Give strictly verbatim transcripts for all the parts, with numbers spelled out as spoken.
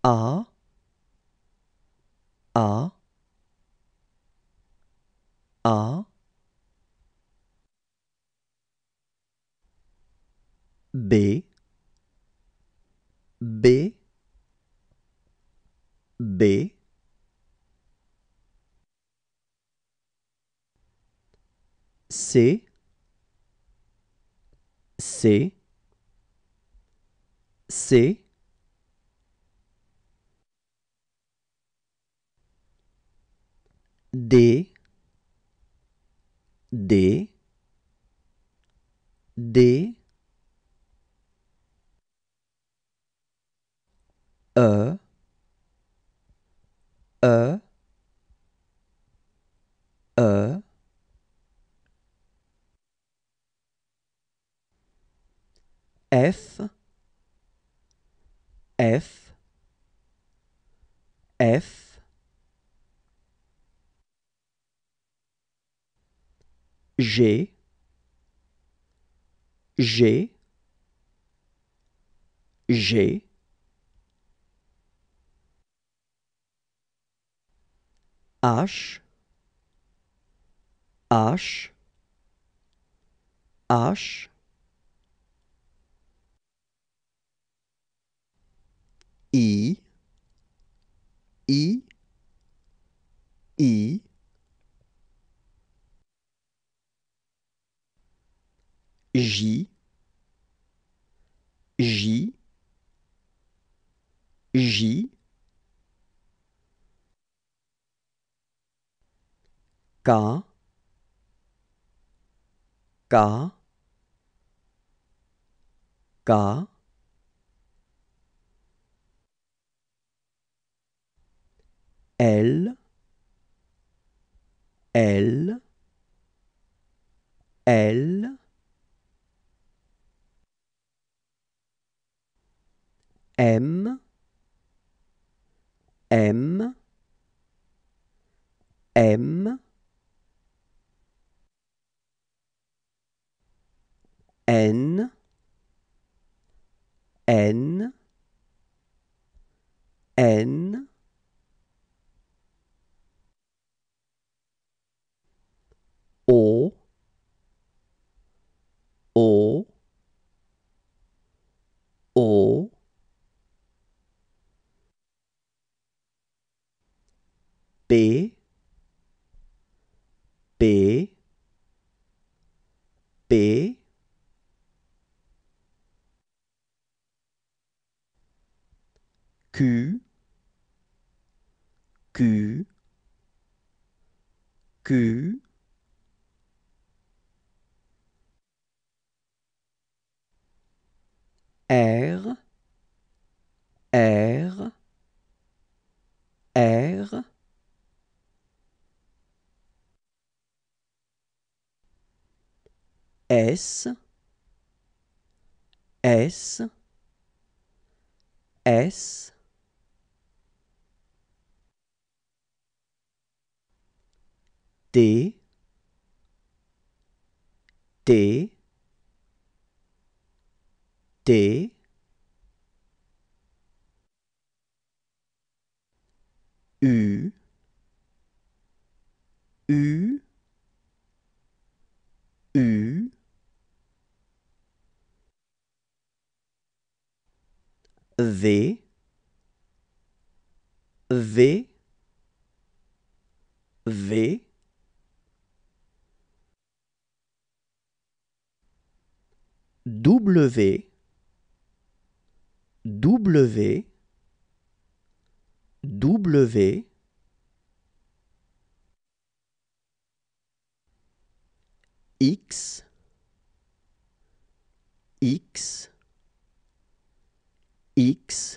A, A, A, B, B, B, C, C, C, D, D, D, E, E, E, F, F, F, G, G, G, H, H, H, I, I, I, J, J, J, K, K, K, L, L, L, M, M, M, N, N, N, O, O, O, P, P, P, Q, Q, Q, R, R, R, S, S, S, T, T, T, U, U, U, V, V, V, W, W, W, X, X, X,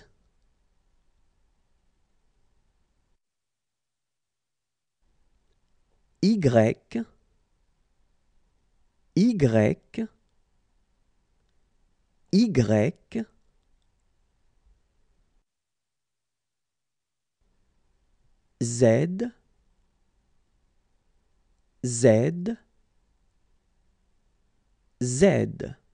Y, Y, Y, Z, Z, Z.